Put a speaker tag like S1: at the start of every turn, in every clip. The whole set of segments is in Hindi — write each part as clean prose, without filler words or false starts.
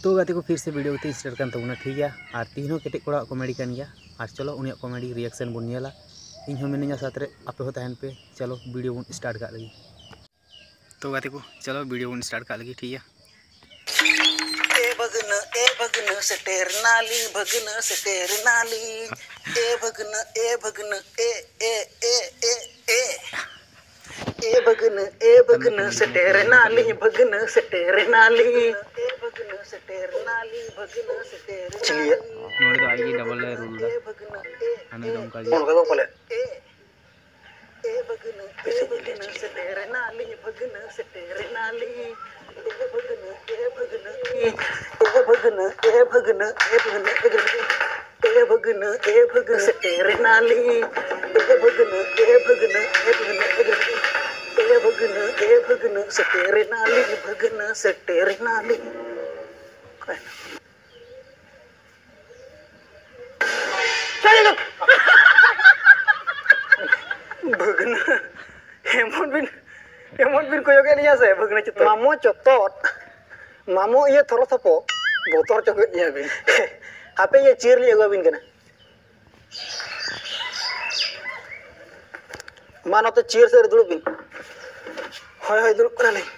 S1: तो गाते को फिर से वीडियो ते स्टार्ट कर तबना ठीक है और तीनों केटे कोड़ा कॉमेडी कान गया और चलो उनिया कॉमेडी रिएक्शन बन नेला इन हो मिनिया साथ रे आपे हो तहन पे चलो वीडियो बन स्टार्ट कर लगी। तो गाते को चलो वीडियो बन स्टार्ट कर लगी ठीक है।
S2: ए भगन सटेर नाली भगन सटेर नाली ए भगन ए भगन ए ए ए ए ए ए भगन सटेर नाली भगन सटेर नाली ए भगन सटेर नाली भगन सटेर चलिए
S1: नोड़ तो आएगी डबल है रूल दा हमें दम कर
S2: कौन का बोले ए भगन सटेर नाली भगन सटेर नाली ए भगन ए भगन ए भगन ए भगन ए भगन ए भगन ए भगन सटेर नाली ए भगन ए भगन ए भगन ए भगन ए भगन सटेर नाली भगन सटेर नाली भगन हेमंत बिन को योगे निया से भगन चित्त मामो चोtot मामो ये थोरो थपो बोतर चोगे निया बिन आपे ये चीर लिए बिन कना मानो तो चीर से दुड़ुब बिन होय होय दुड़ुब कना ले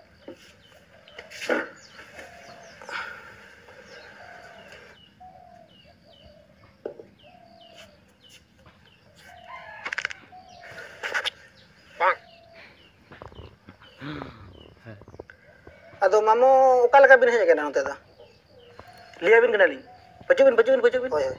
S2: अदो मामो उका लगा बिन हेज नते दा लिया बिन कनाली पचुबिन होय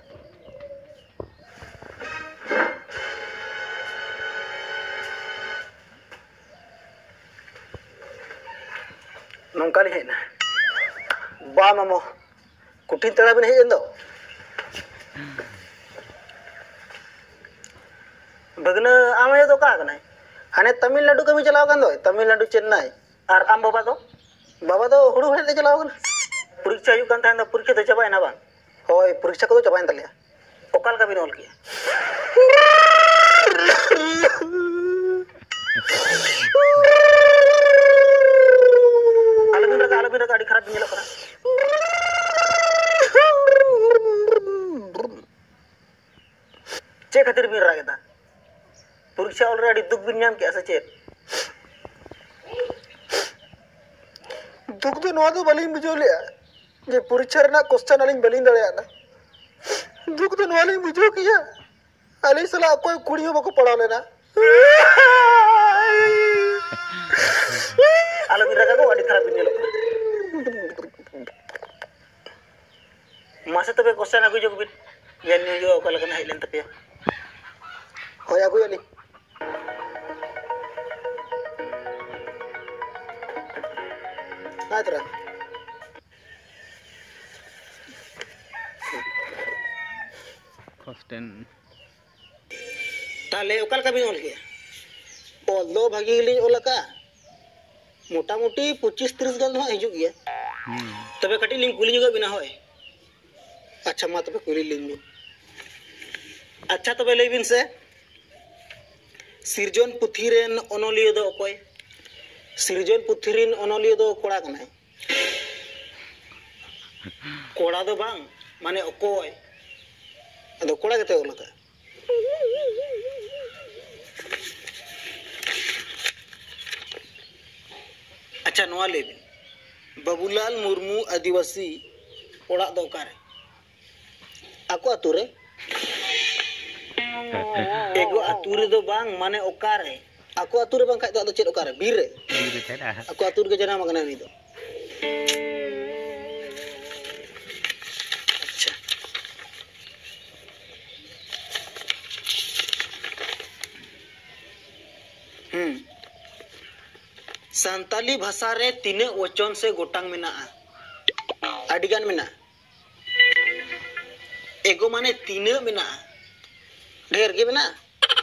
S2: नौका li हेना बा मामो कुटिन तड़ा बिन हेज दो भगना आमे तो का कनाय हाने तमिलनाडु कमी चलाव कान दो तमिलनाडु चेन्नई और आम बाबा तो हुड़ू हेते चलाव कन परीक्षा यू कान था परीक्षा तो चबायना बा होय परीक्षा को तो चबायन तलिया ओकाल का बिन ऑल किया आलबिन रका गाड़ी खराब बिन करा चे खातिर बिन रागेदा परीक्षा ऑलरेडी दुख बिन नाम के से दुख तो नवा तो बलिंग बुझो लिया जे परीक्षा रना क्वेश्चन अलिंग बलिंग दड़े ना दुख तो नवा लिंग बुझो किया अली सला कोई कुड़ियों बको पढ़ा लेना आलबिन रका को गाड़ी खराब बिन मासे तबे क्वेश्चन आगु जो बिन यान यो ओका लगन हाइलेन तपे होय आगु याली नातरा
S1: फर्स्ट एंड
S2: ताले ओकाल का भी ओल के ओल दो भागी लिंग ओलका मोटा मोटी 25-30 गन हो हिजु गया तबे कटी लिंग कुली जगह बिना होय अच्छा मा तबे कुली लिंग अच्छा तबे लेबिन से सिरजन पुथीरेन ओनोलियो दो ओकोय सिरजन पुथीरिन ओनोलियो दो कोड़ा कनाय कोड़ा दो बांग माने ओकोय अदो कोड़ा केते ओलका अच्छा नवा लेबिन बाबूलाल मुर्मू आदिवासी ओड़ा दो कारे आको आतुरे एगो आतुरे दो बांग माने ओकारे आको आतुरे बांग खाय दो चेद ओकारे बीर रे आको आतुर के जना मगना नी दो अच्छा संताली भाषा रे तीने वचन से गोटांग मेना आडिगान मेना एगो माने तीने मेना ढेर के मेना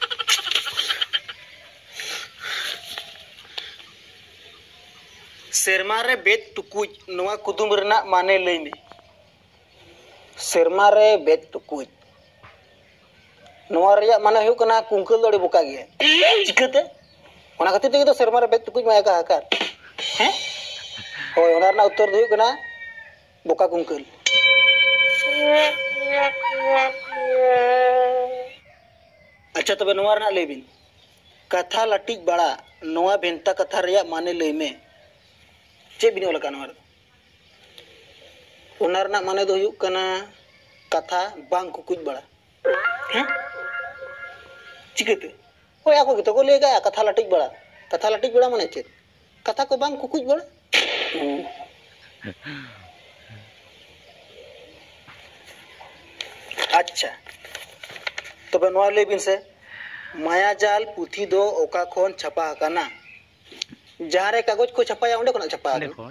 S2: सेरमा रे बेत टुकुज नवा कुदुम रना माने लई में सेरमा रे बेत टुकुज नवा रिया माने हुई कना कुंकल दड़ी बुका गया चिकते ओना खातिर ते तो सेरमा रे बेत टुकुज माया का आकार हैं होय ओना रना उत्तर दो हुई कना बोका कुंकल अच्छा तबे नोआ रना लेबिन कथा लटिक बड़ा नोआ भेंता कथा रिया माने लई में चे बिन ओला कानोर उनार ना माने दो हुयुक कना कथा बांग कुकुज बड़ा हैं चिकते होय आको गितो को ले गया कथा लटिक बड़ा माने चे कथा को बांग कुकुज बड़ा अच्छा तबे नोआ लेबिन से मायाजाल पुथी दो ओका खोन छपा हकाना जहाँ रे कागज को छपाया उंडे कोना छपा हकाना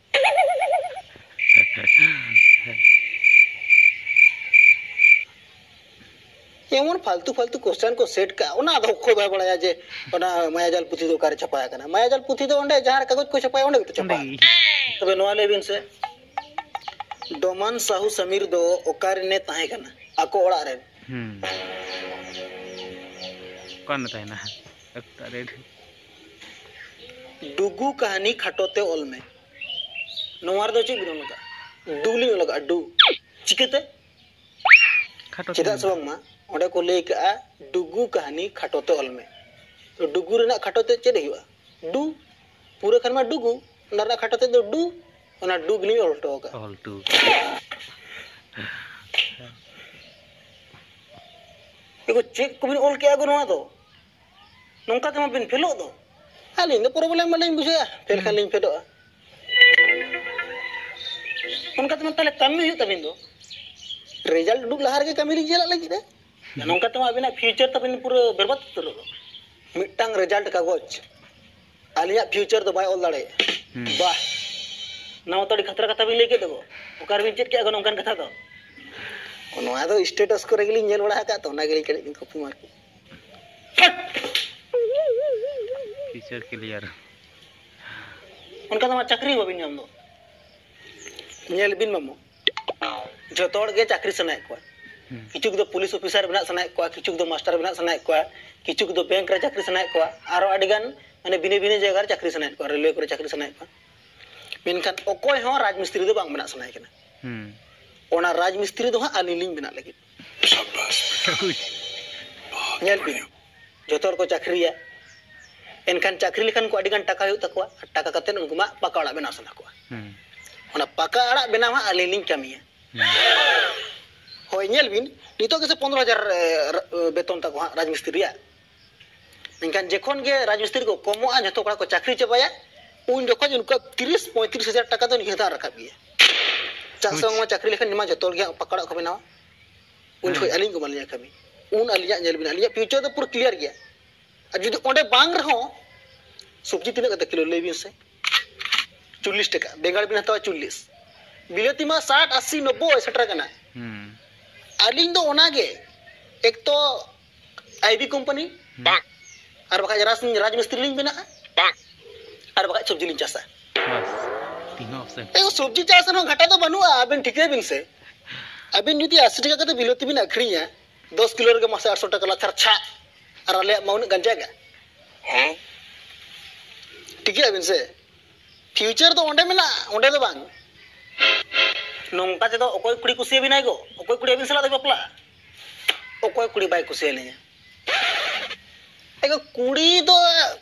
S2: एमन फालतू क्वेश्चन को सेट का ओना दो को बाय बड़ाया जे ओना मायाजाल पुथी दो कारे छपाया हकाना मायाजाल पुथी दो उंडे जहाँ रे कागज को छपाया उंडे तो छपा तबे नोआ लेबिन से डोमन साहू समीर दो ओकारे ने ताहे कना आको ओड़ा रे
S1: कौन ताहेना अरे
S2: डुगू कहानी खटोते ओल में नोवार दो चे बिनो का डुली लगा डू चिकते
S1: खटो
S2: चेदा सबंग मा ओडे को ले का डुगू कहानी खटोते ओल में तो डुगू रेना खटोते चेद हुआ डू पूरे खन में डुगू नरा खटोते दो डू ओना डुगली ओल्टो का
S1: ऑल्टू
S2: एगो चेक को बिन ओल के आगो नोआ दो नोंका तमा बिन फेलो दो आलिन दो प्रॉब्लम मालिन बुझा फेल खालिन फेदो उनका तमा तले कमी हुई तबिन दो रिजल्ट डुग लहार के कमी लिन जेला लगी रे नोंका तमा अबिना फ्यूचर तबिन पूरा बर्बाद तरो मिटांग रिजल्ट कागज आलिया फ्यूचर दो बाय ओल दाड़े वाह नाव तोड़ी खतरा कथा बिन लेके देबो ओकार बिन चेक के आगो नोंकान कथा दो नोआ दो स्टेटस को रेगली नेल बड़ा का तो ना गेली कड़ी कॉपी मार के
S1: टीचर क्लियर
S2: उनका तो चाकरी बाबिन नाम दो नेल बिन मामो जतोड़ के चाकरी सनाय को किचुक दो पुलिस ऑफिसर बना सनाय को किचुक दो मास्टर बना सनाय को किचुक दो बैंक रे चाकरी सनाय को आरो अडिगान माने बिने बिने जगह रे चाकरी सनाय को रेलवे को चाकरी सनाय को मेनखान ओकोय हो राजमिस्त्री दो बांग बना सनाय केना ओना राजमिस्त्री दो आली लिंग बना लगी शाबाश नेल बिन जतोड़ को चाकरीया एनखान चाकरी लेखान को अडिगान टाका हुई तकवा टाका कतेन उनको मा पका अड़ा बना सना को ओना पका अड़ा बना मा आली लिंग कमिया होय नेल बिन नितो के से 15000 बेतन तक राजमिस्त्रीया एनखान जेखोन गे राजमिस्त्री को कमोआ जतो कड़ा को चाकरी चबाया उन जखोन उनको 30-35,000 टाका तो निहता रखाबिया चासो मा चाकरी लेखान निमा जतो गे पका अड़ा को बना उन खोय आलिंग को मालिया कमी उन आलिया नेल बिन आलिया फ्यूचर तो पूरा क्लियर गया जुदी ओंडे बांग रहो सब्जी तीना कते किलो लेबिन से 40 टका बेंगाड़ बिन हतावा 40 बिलाती मा 60 80 90 सेटर कना आलिंग दो ओना गे एक तो आईबी कंपनी और बका राजमिस्त्री लिंग बिना और बका सब्जी लिंग चासा
S1: बस तीनों ऑप्शन
S2: एगो सब्जी चासा न घाटा तो बनुआ अबिन ठीके बिन से अबिन जुदी 80 टका कते बिलाती बिन अखरिया 10 किलो रे मासे 800 टका ला थरछा और आले माउन गंजागा हैं ठीक है बिन से फ्यूचर तो ओंडे मेना ओंडे तो बांग नोंका ते तो ओकोय कुड़ी कुसी बिनाय गो ओकोय कुड़ी बिन सला दो बपला ओकोय कुड़ी बाय कुसी लेया एगो कुड़ी तो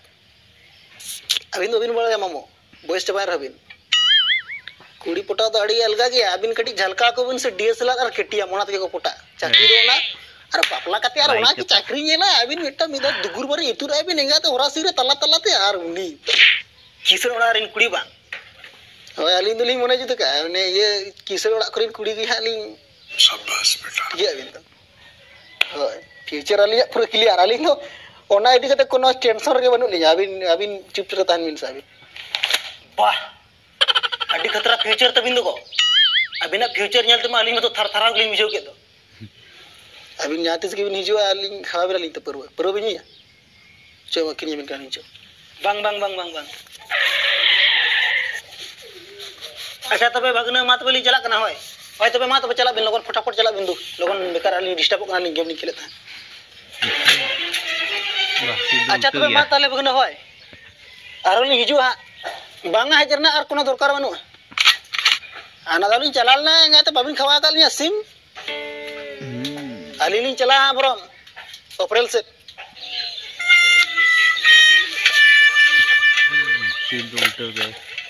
S2: अबिन बिन बड़ा मामो बॉयस चबार हबिन कुड़ी पोटा तो अड़ी अलगा गया अबिन कटी झलका को बिन से डीएसएलआर और केटिया मोना ते को पोटा चाकरी दो ना अरे बापला कते यार ओना की चाकरी नेला अबिन मिटा मिदा दुगुर बारे इतुर अबिन एंगा तो होरासी रे तला तला ते यार उनी किसर ओना रिन कुड़ी बा होय आलिन दुली मने जुत का ने ये किसर ओना करिन कुड़ी की हालिन शाबाश बेटा ये अबिन तो होय फ्यूचर आलिया पूरा क्लियर आलिन तो ओना इदी कते कोनो टेंशन रे बनु लिया अबिन चुप रे तान मिन साबि वाह अडी खतरा फ्यूचर तबिन दो को अबिना फ्यूचर नेल तमा आलिन तो थर थरा गलिन मिजो के तो अबिन यातिस के बिन हिजुआ आलिन खावा बेला लिन तो परवा बिन या चो किनी बिन कानी चो बांग अच्छा तबे भगने मात बली चला कना होय होय तबे मात बे चला बिन लोगन फटाफट चला बिन दु लोगन बेकार आलिन डिस्टर्ब कना लिन गेम नि खेले था अच्छा तबे मात ताले भगने होय आरो लिन हिजुआ बांगा हजरना आर कोनो दरकार बनु आना दालिन चला लेना एंगाते बाबिन खवा का लिया सिम अलीलिन चला बरम अप्रैल से
S1: सीन तो उल्टे हो गए।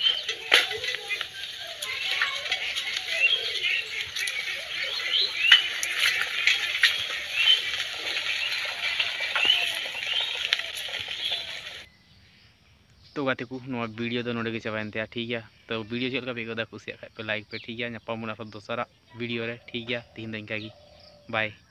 S1: तो गाते को वीडियो तो नोड़े चाबाइन ते ठीक है। तो वीडियो चल का बेगदा कुछ पे लाइक पे ठीक है। नापामुना सब दोसरा वीडियो रे ठीक है। तीन दिन का बाय।